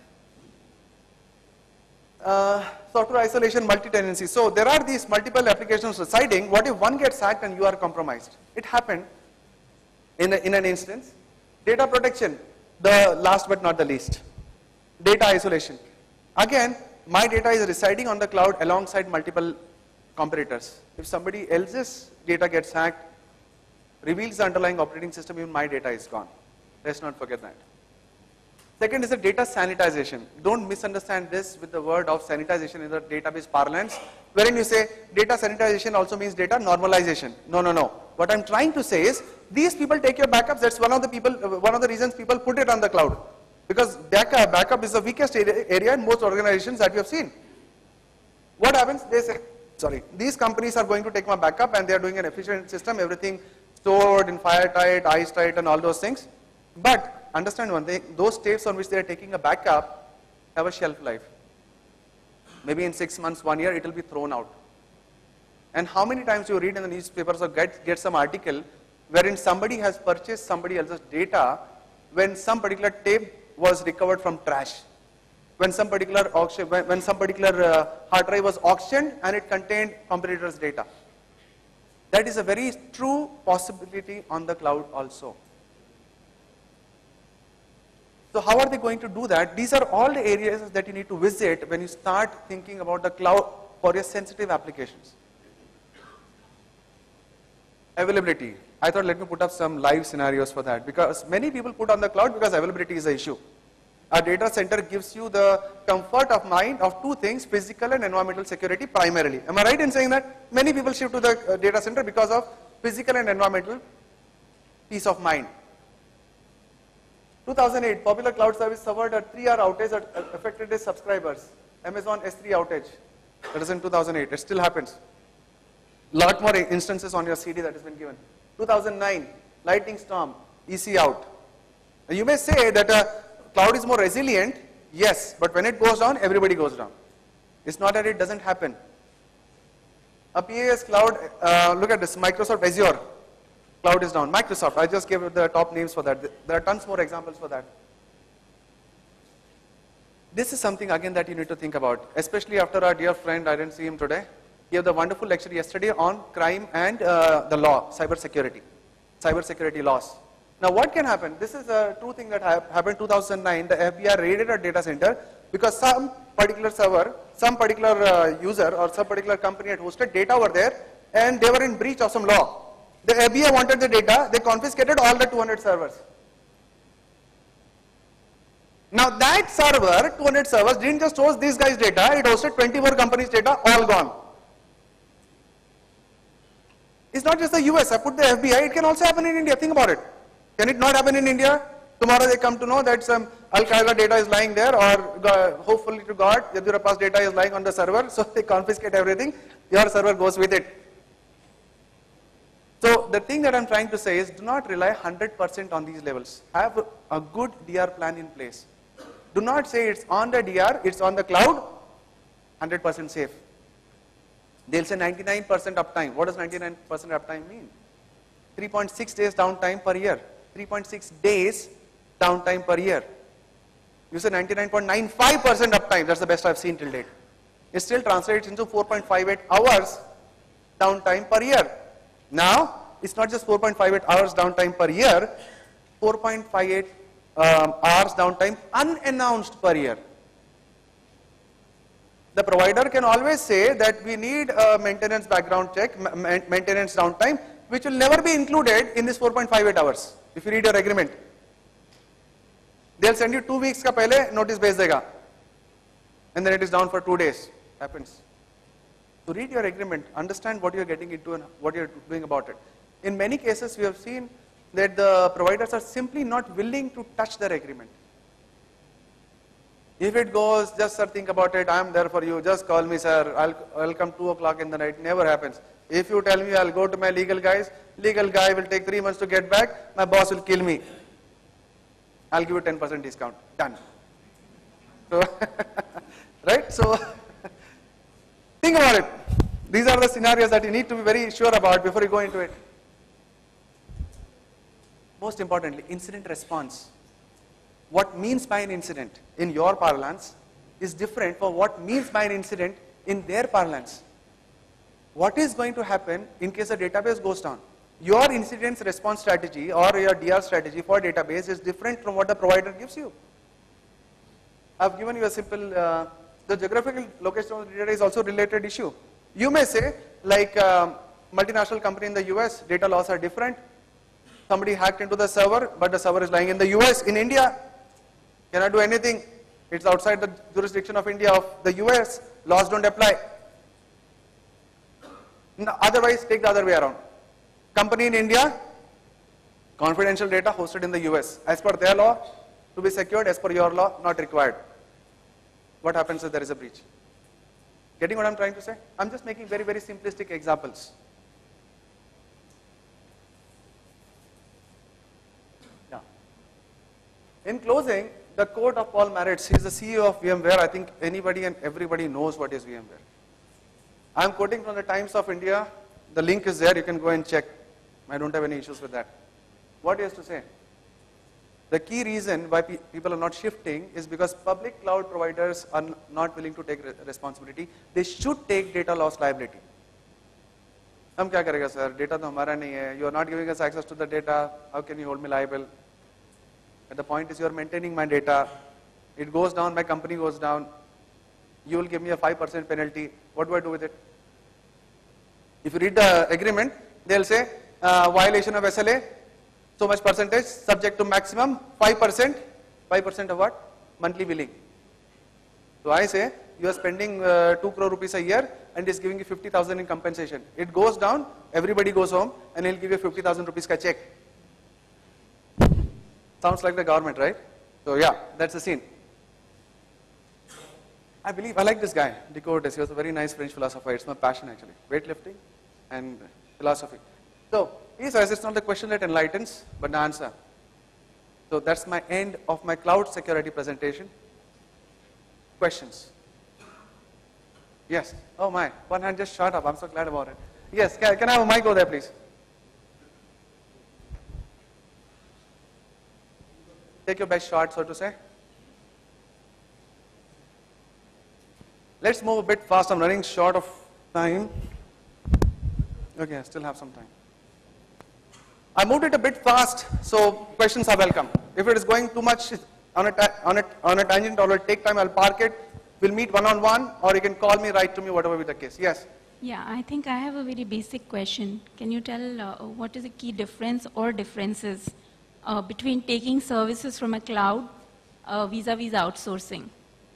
Software isolation, multi-tenancy. So there are these multiple applications residing. What if one gets hacked and you are compromised? It happened in an instance. Data protection, the last but not the least. Data isolation. Again, my data is residing on the cloud alongside multiple competitors. If somebody else's data gets hacked, reveals the underlying operating system, even my data is gone. Let's not forget that. Second is the data sanitization. Don't misunderstand this with the word of sanitization in the database parlance, wherein you say data sanitization also means data normalization. No, no, no. What I'm trying to say is these people take your backups. That's one of the reasons people put it on the cloud, because backup is the weakest area in most organizations that we have seen. What happens? They say, sorry, these companies are going to take my backup and they are doing an efficient system, everything stored in fire-tight, ice-tight, and all those things. But understand one thing, those tapes on which they are taking a backup have a shelf life. Maybe in 6 months, 1 year, it will be thrown out. And how many times you read in the newspapers or get some article wherein somebody has purchased somebody else's data when some particular tape was recovered from trash, when some particular auction, when some particular hard drive was auctioned and it contained competitors' data. That is a very true possibility on the cloud also. So how are they going to do that? These are all the areas that you need to visit when you start thinking about the cloud for your sensitive applications. Availability. I thought let me put up some live scenarios for that, because many people put on the cloud because availability is the issue. A data center gives you the comfort of mind of two things, physical and environmental security primarily. Am I right in saying that? Many people shift to the data center because of physical and environmental peace of mind. 2008, popular cloud service suffered a 3-hour outage that affected its subscribers. Amazon S3 outage. That is in 2008. It still happens. Lot more instances on your CD that has been given. 2009, lightning storm, EC out. Now you may say that cloud is more resilient. Yes, but when it goes down, everybody goes down. It's not that it doesn't happen. A PaaS cloud, look at this, Microsoft Azure. Cloud is down. Microsoft, I just gave the top names for that. There are tons more examples for that. This is something again that you need to think about, especially after our dear friend, I didn't see him today. He gave the wonderful lecture yesterday on crime and the law, cyber security laws. Now what can happen? This is a true thing that happened in 2009. The FBI raided a data center because some particular server, some particular user or some particular company had hosted data over there and they were in breach of some law. The FBI wanted the data, they confiscated all the 200 servers. Now that server, 200 servers, didn't just host these guys' data, it hosted 24 companies' data, all gone. It's not just the US, I put the FBI, it can also happen in India, think about it. Can it not happen in India? Tomorrow they come to know that some Al-Qaeda data is lying there, or hopefully to God, Yadurappa's data is lying on the server, so they confiscate everything, your server goes with it. So the thing that I'm trying to say is do not rely 100% on these levels. Have a good DR plan in place. Do not say it's on the DR, it's on the cloud, 100% safe. They'll say 99% uptime. What does 99% uptime mean? 3.6 days downtime per year. 3.6 days downtime per year. You say 99.95% uptime, that's the best I've seen till date. It still translates into 4.58 hours downtime per year. Now, it's not just 4.58 hours downtime per year, 4.58 hours downtime unannounced per year. The provider can always say that we need a maintenance background check, maintenance downtime, which will never be included in this 4.58 hours. If you read your agreement, they'll send you 2 weeks ka pehle notice bhej dega, and then it is down for 2 days. Happens. So read your agreement, understand what you're getting into and what you're doing about it. In many cases, we have seen that the providers are simply not willing to touch their agreement. If it goes, just sir, think about it, I'm there for you, just call me sir, I'll come 2 o'clock in the night, never happens. If you tell me I'll go to my legal guys, legal guy will take 3 months to get back, my boss will kill me. I'll give you 10% discount, done. So, right, so think about it. These are the scenarios that you need to be very sure about before you go into it. Most importantly, incident response. What means by an incident in your parlance is different from what means by an incident in their parlance. What is going to happen in case a database goes down? Your incident response strategy or your DR strategy for database is different from what the provider gives you. I've given you a simple, the geographical location of the data is also a related issue. You may say, like multinational company in the US, data laws are different. Somebody hacked into the server, but the server is lying in the US. In India, cannot do anything. It's outside the jurisdiction of India, of the US. Laws don't apply. No, otherwise, take the other way around. Company in India, confidential data hosted in the US. As per their law, to be secured, as per your law, not required. What happens if there is a breach? Getting what I'm trying to say? I'm just making very, very simplistic examples. Yeah. In closing, the quote of Paul Maritz, he's the CEO of VMware. I think anybody and everybody knows what is VMware. I'm quoting from the Times of India. The link is there, you can go and check. I don't have any issues with that. What he has to say? The key reason why people are not shifting is because public cloud providers are not willing to take responsibility. They should take data loss liability. हम क्या करेगा sir? Data तो हमारा नहीं है. You are not giving us access to the data. How can you hold me liable? But the point is you are maintaining my data. It goes down, my company goes down. You will give me a 5% penalty. What do I do with it? If you read the agreement, they'll say violation of SLA, so much percentage, subject to maximum 5%. 5% of what? Monthly billing. So I say you are spending 2 crore rupees a year and is giving you 50,000 in compensation. It goes down, everybody goes home, and he'll give you 50,000 rupees ka check. Sounds like the government, right? So yeah, that's the scene. I like this guy, Descartes. He was a very nice French philosopher. It's my passion actually, weightlifting and philosophy. So he says it's not the question that enlightens, but the answer. So that's my end of my cloud security presentation. Questions? Yes. Oh my, one hand just shot up. I'm so glad about it. Yes, can I have a mic over there, please? Take your best shot, so to say. Let's move a bit fast. I'm running short of time. Okay, I still have some time. I moved it a bit fast, so questions are welcome. If it is going too much on a tangent, or will take time, I'll park it. We'll meet one-on-one, or you can call me, write to me, whatever be the case. Yes? Yeah, I think I have a very basic question. Can you tell what is the key difference or differences between taking services from a cloud vis-a-vis outsourcing?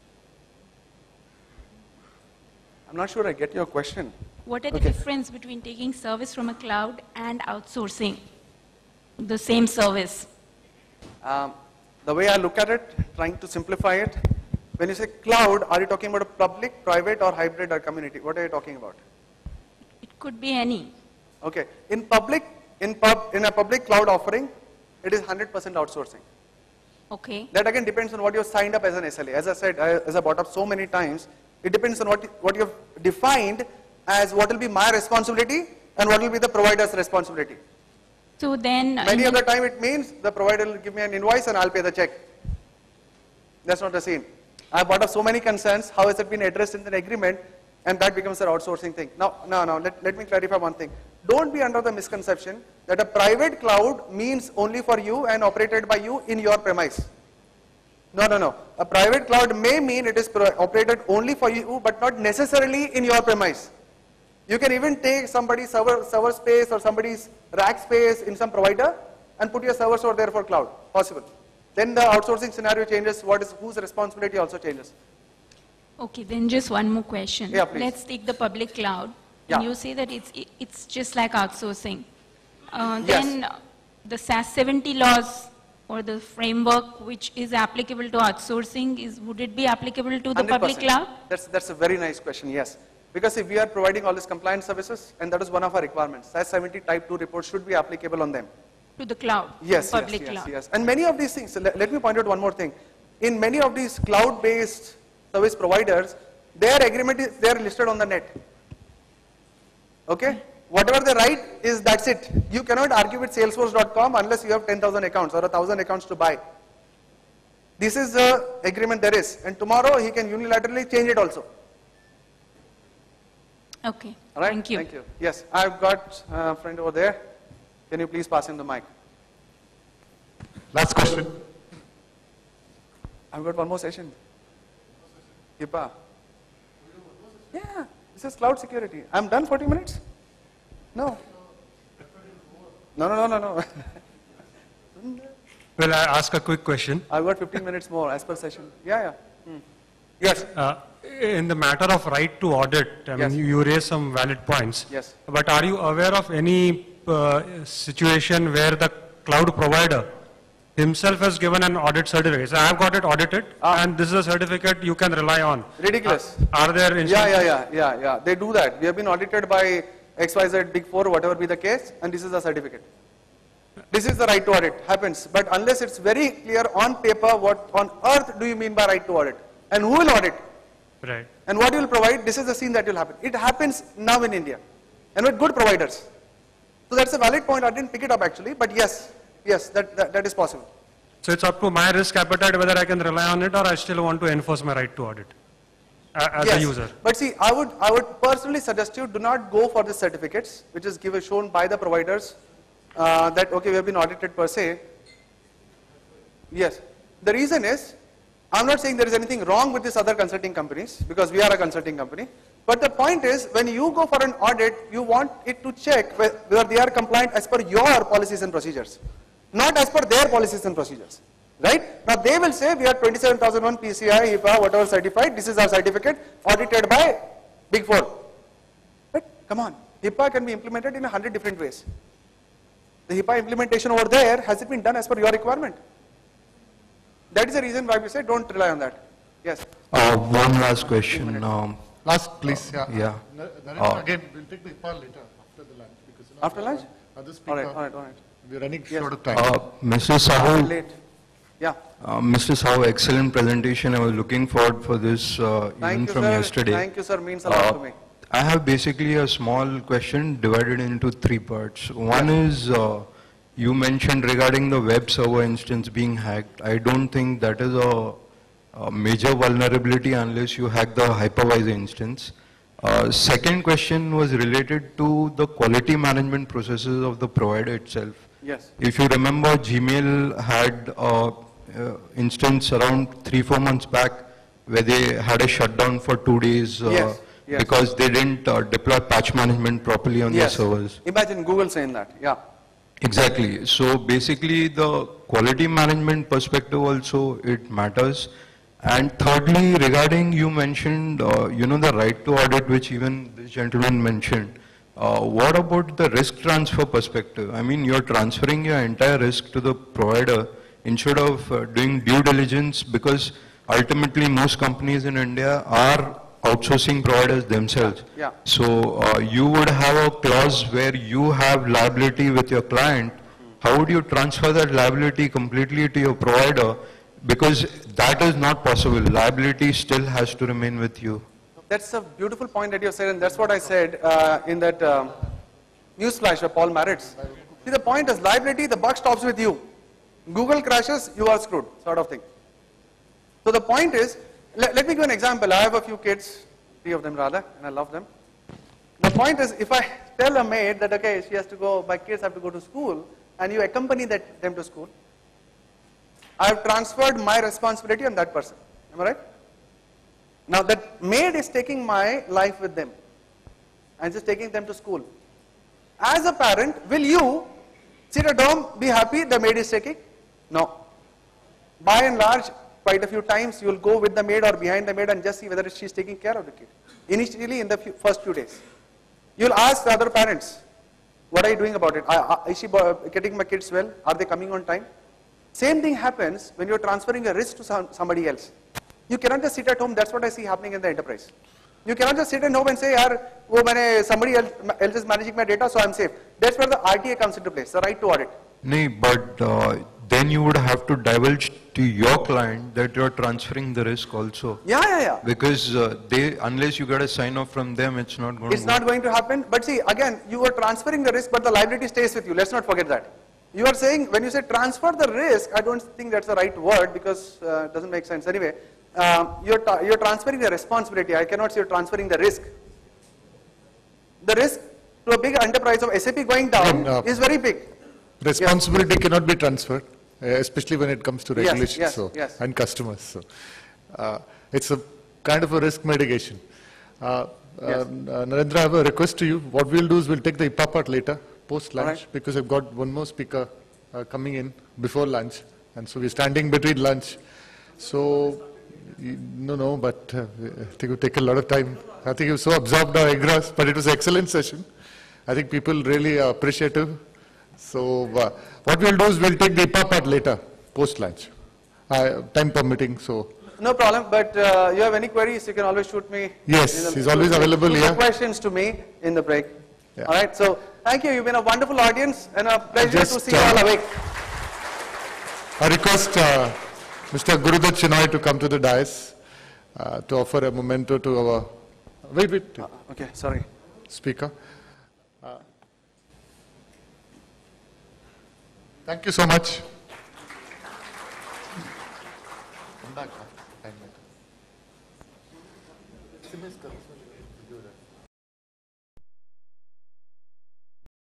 I'm not sure I get your question. What are the difference between taking service from a cloud and outsourcing the same service? The way I look at it, trying to simplify it, when you say cloud, are you talking about a public, private, or hybrid, or community? What are you talking about? It could be any. Okay. In public In a public cloud offering, it is 100% outsourcing. Okay. That again depends on what you have signed up as an SLA. As I said, as I brought up so many times, it depends on what you have defined as what will be my responsibility and what will be the provider's responsibility. So then... Many of the time it means the provider will give me an invoice and I'll pay the check. That's not the scene. I've brought up so many concerns, how has it been addressed in the agreement, and that becomes an outsourcing thing. Now, let me clarify one thing. Don't be under the misconception that a private cloud means only for you and operated by you in your premise. No. A private cloud may mean it is operated only for you, but not necessarily in your premise. You can even take somebody's server space or somebody's rack space in some provider and put your servers over there for cloud. Possible. Then the outsourcing scenario changes. Whose responsibility also changes. Okay, then just one more question. Yeah, please. Let's take the public cloud. Yeah. And you say that it's just like outsourcing. Yes. Then the SAS 70 laws or the framework which is applicable to outsourcing, would it be applicable to the 100%. public cloud? That's a very nice question, yes. Because if we are providing all these compliance services, and that is one of our requirements, SAS 70 Type 2 reports should be applicable on them. To the cloud? Yes, public cloud. yes. And many of these things, let me point out one more thing. In many of these cloud-based service providers, their agreement is, they are listed on the net. Okay? Whatever they write is, that's it. You cannot argue with Salesforce.com unless you have 10,000 accounts or 1,000 accounts to buy. This is the agreement there is. And tomorrow he can unilaterally change it also. Okay, All right? thank you. Thank you. Yes, I've got a friend over there. Can you please pass him the mic? Last question. I've got one more session. HIPAA. Yeah, this is cloud security. I'm done 40 minutes? No. No. Well, I ask a quick question. I've got 15 minutes more as per session. Yeah. Yes. In the matter of right to audit, I Yes. mean, you raise some valid points. Yes. But are you aware of any situation where the cloud provider himself has given an audit certificate? So I have got it audited, and this is a certificate you can rely on. Ridiculous. Are there instances? Yeah. They do that. We have been audited by XYZ Big Four, whatever be the case, and this is the certificate. This is the right to audit. Happens. But unless it's very clear on paper, what on earth do you mean by right to audit? And who will audit? Right. And what you will provide, this is the scene that will happen. It happens now in India. And with good providers. So that's a valid point. I didn't pick it up actually, but yes, that is possible. So it's up to my risk appetite whether I can rely on it or I still want to enforce my right to audit as a user. But see, I would personally suggest you do not go for the certificates, which is shown by the providers that, okay, we have been audited per se. Yes. The reason is, I'm not saying there is anything wrong with these other consulting companies, because we are a consulting company. But the point is, when you go for an audit, you want it to check whether they are compliant as per your policies and procedures, not as per their policies and procedures. Right? Now they will say, we are 27001 PCI, HIPAA, whatever certified, this is our certificate, audited by Big Four. But come on, HIPAA can be implemented in 100 different ways. The HIPAA implementation over there, has it been done as per your requirement? That is the reason why we say don't rely on that. Yes. One last question. Last, please. Yeah. Narendra, again, we'll take the HIPAA later, after the lunch. Because, After lunch? Other speaker, All right. we're running Yes. short of time. Mr. Sahoo, Late. Yeah. Mr. Sahoo, excellent presentation. I was looking forward for this even Thank you, from sir. yesterday. Thank you, sir. Means a lot to me. I have basically a small question divided into three parts. One is, you mentioned regarding the web server instance being hacked. I don't think that is a major vulnerability unless you hack the hypervisor instance. Second question was related to the quality management processes of the provider itself. Yes. If you remember, Gmail had instance around 3-4 months back where they had a shutdown for 2 days Yes. because they didn't deploy patch management properly on their servers. Imagine Google saying that. Yeah. Exactly. So basically the quality management perspective also, it matters. And thirdly, regarding you mentioned, the right to audit, which even this gentleman mentioned. What about the risk transfer perspective? I mean, you're transferring your entire risk to the provider instead of doing due diligence, because ultimately most companies in India are outsourcing providers themselves. Yeah. So you would have a clause where you have liability with your client. How would you transfer that liability completely to your provider? Because that is not possible. Liability still has to remain with you. That's a beautiful point that you said, and that's what I said in that newsflash by Paul Maritz. See, the point is liability, the buck stops with you. Google crashes, you are screwed, sort of thing. So the point is, let me give you an example. I have a few kids, 3 of them rather, and I love them. The point is, if I tell a maid that, okay, she has to go, my kids have to go to school, and you accompany them to school, I have transferred my responsibility on that person. Am I right? Now that maid is taking my life with them and just taking them to school. As a parent, will you sit at home, be happy the maid is taking? No. By and large, quite a few times you will go with the maid or behind the maid and just see whether she is taking care of the kid. Initially in the first few days. You will ask the other parents, what are you doing about it? Is she getting my kids well? Are they coming on time? Same thing happens when you are transferring a risk to somebody else. You cannot just sit at home. That's what I see happening in the enterprise. You cannot just sit at home and say, somebody else is managing my data, so I'm safe. That's where the RTA comes into place, the right to audit. No, but then you would have to divulge to your client that you're transferring the risk also. Yeah. Because unless you get a sign off from them, it's not going to It's not going to happen. But see, again, you are transferring the risk, but the liability stays with you. Let's not forget that. You are saying, when you say transfer the risk, I don't think that's the right word because it doesn't make sense. Anyway, you're transferring the responsibility. I cannot say you're transferring the risk. The risk to a big enterprise of SAP going down is very big. Responsibility cannot be transferred, especially when it comes to regulations yes. and customers. So, it's a kind of a risk mitigation. Narendra, I have a request to you. What we'll do is we'll take the HIPAA part later, post-lunch, because I've got one more speaker coming in before lunch. And so we're standing between lunch. So, but I think it will take a lot of time. I think you were so absorbed or engrossed, but it was an excellent session. I think people really are appreciative. So, what we'll do is we'll take the HIPAA part later, post-lunch, time permitting. So. No problem, but you have any queries, you can always shoot me. Yes, he's always available here. Questions to me in the break. Yeah. All right, so thank you. You've been a wonderful audience and a pleasure to see you all awake. I request Mr. Gurudat Chinoy to come to the dais to offer a memento to our okay, sorry. speaker. Thank you so much. Come back.